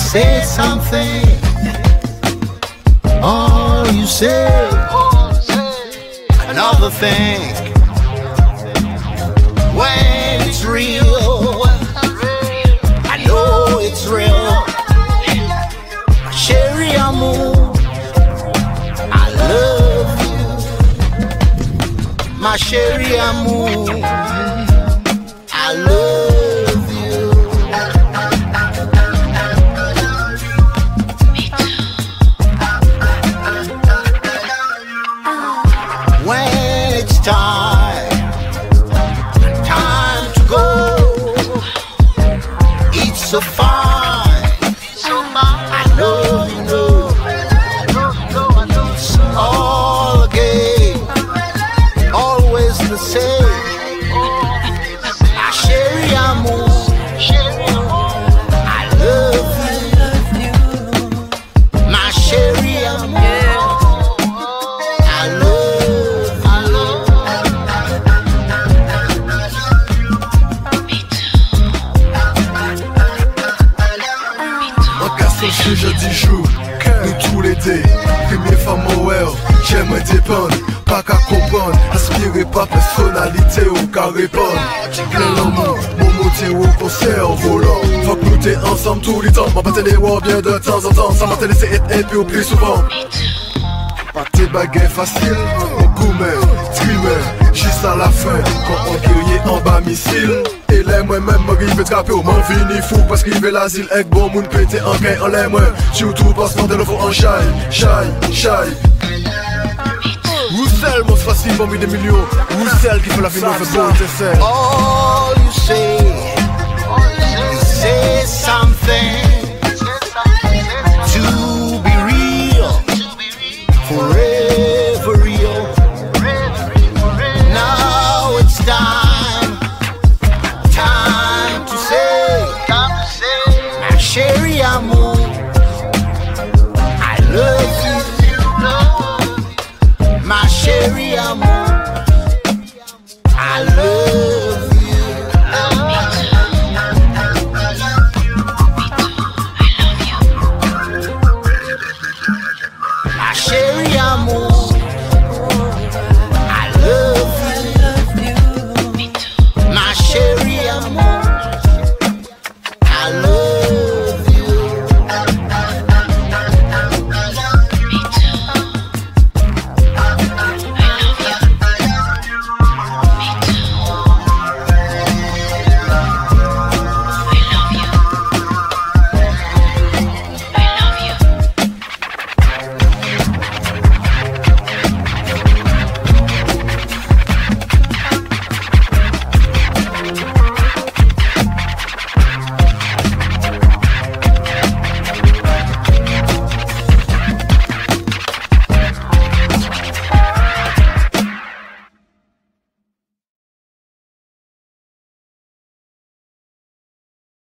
say something, or you say another thing. When it's real, I know it's real. Chérie amour, I love you. My chérie amour, I love you. When it's time to go, it's so fine. I know you know. It's all a game, always the same. My chérie amour, I love you. My chérie amour, I love you. En casse ce jeudi jour, nous tous les dés. Premier femme well, j'aimerais dépendre. Pas qu'à comprendre, aspirer pas personnalité ou qu'à répondre. Plein l'amour, mon motif au concert volant. Faut que nous t'es ensemble tout le temps. M'en pas les voir bien de temps en temps. Ça m'a laissé être et puis au plus souvent. Pas tes bagailles faciles, on gourmet, streamer, juste à la fin, quand on guerrier en bas missile. Et là moi-même m'arrive traper au m'en fini fou parce qu'il veut l'asile avec bon moun pété en gain en l'air moi. Surtout parce qu'on le faut en shy. Roussel, mon facile, bon des millions. Roussel qui fait la vie, fait bon, c'est ça. All you say